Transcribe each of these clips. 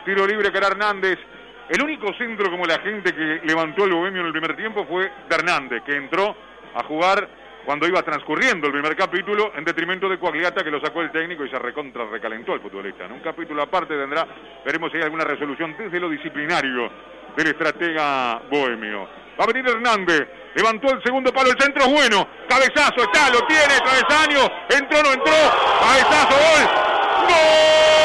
Tiro libre que era Hernández. El único centro como la gente que levantó el Bohemio en el primer tiempo fue de Hernández, que entró a jugar cuando iba transcurriendo el primer capítulo en detrimento de Quagliata, que lo sacó el técnico y se recalentó el futbolista. En un capítulo aparte tendrá, veremos si hay alguna resolución desde lo disciplinario del estratega bohemio. Va a venir Hernández, levantó el segundo palo, el centro es bueno, cabezazo, está, lo tiene, travesaño, entró, no entró, cabezazo, gol, ¡gol!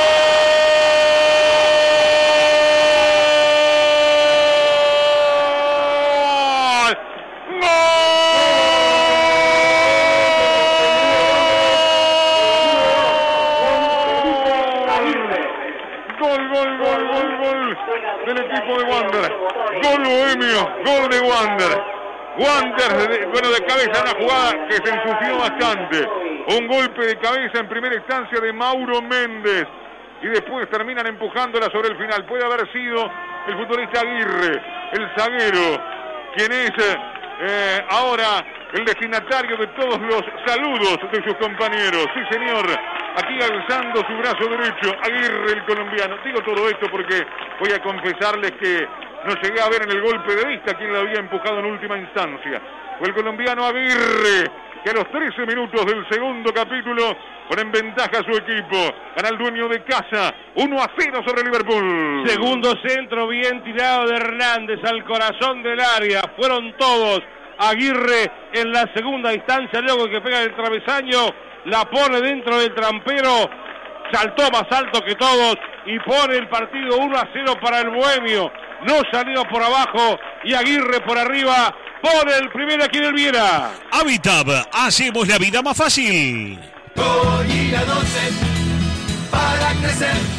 Del equipo de Wander, gol bohemio, gol de Wander. Wander, de cabeza, una jugada que se ensució bastante. Un golpe de cabeza en primera instancia de Mauro Méndez y después terminan empujándola sobre el final. Puede haber sido el futbolista Aguirre, el zaguero, quien es ahora el destinatario de todos los saludos de sus compañeros. Sí, señor, aquí alzando su brazo derecho, Aguirre, el colombiano. Digo todo esto porque voy a confesarles que no llegué a ver en el golpe de vista quién lo había empujado en última instancia. Fue el colombiano Aguirre, que a los 13 minutos del segundo capítulo pone en ventaja a su equipo. Gana el dueño de casa, 1-0 sobre Liverpool. Segundo centro bien tirado de Hernández al corazón del área. Fueron todos. Aguirre en la segunda instancia, luego que pega el travesaño, la pone dentro del trampero, saltó más alto que todos y pone el partido 1-0 para el Bohemio. No salió por abajo y Aguirre por arriba pone el primero aquí en el Viera. Habitab, hacemos la vida más fácil. Gol y la 12 para crecer.